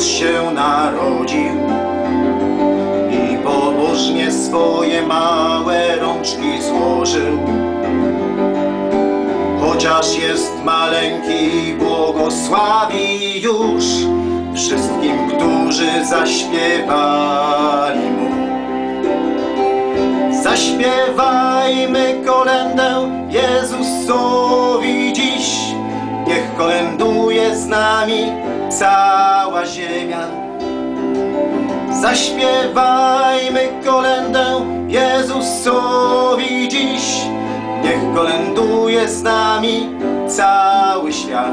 się narodził i pobożnie swoje małe rączki złożył. Chociaż jest maleńki, błogosławi już wszystkim, którzy zaśpiewali mu. Zaśpiewajmy kolędę Jezusowi dziś, niech kolęduje z nami cała ziemia. Zaśpiewajmy kolędę Jezusowi dziś, niech kolęduje z nami cały świat.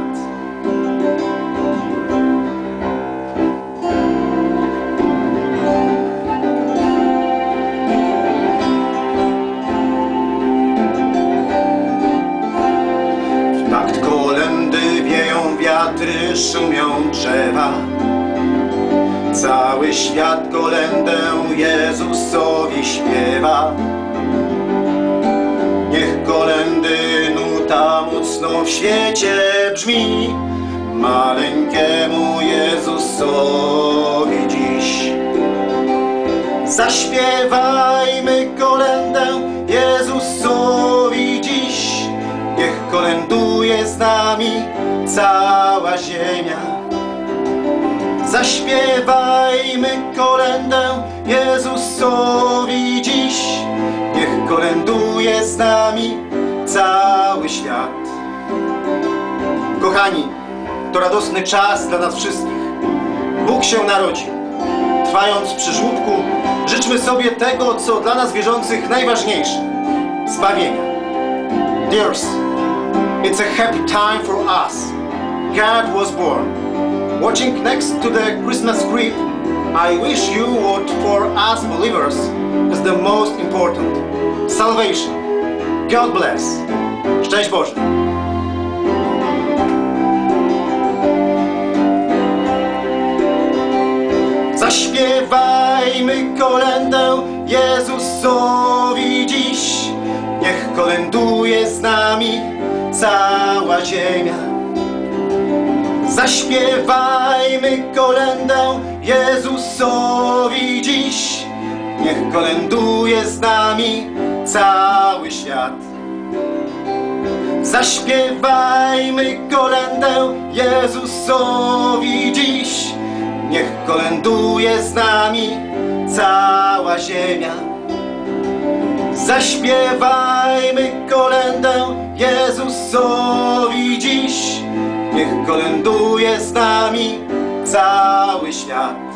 W takt kolędy wieją wiatry, szumią drzewa. Cały świat kolędę Jezusowi śpiewa. Niech kolędy nuta mocno w świecie brzmi, maleńkiemu Jezusowi dziś. Zaśpiewajmy kolędę Jezusowi dziś, niech kolęduje z nami cała ziemia. Zaśpiewajmy kolędę Jezusowi dziś, niech kolęduje z nami cały świat. Kochani, to radosny czas dla nas wszystkich. Bóg się narodził. Trwając przy żłóbku, życzmy sobie tego, co dla nas wierzących najważniejsze – zbawienia. Dears, it's a happy time for us. God was born. Watching next to the Christmas tree, I wish you what for us believers is the most important: salvation. God bless. Szczęść Boże. Zaśpiewajmy kolędę Jezusowi dziś, niech kolęduje z nami cała ziemia. Zaśpiewajmy kolędę Jezusowi dziś, niech kolęduje z nami cały świat. Zaśpiewajmy kolędę Jezusowi dziś, niech kolęduje z nami cała ziemia. Zaśpiewajmy kolędę Jezusowi dziś, niech kolęduje z nami cały świat.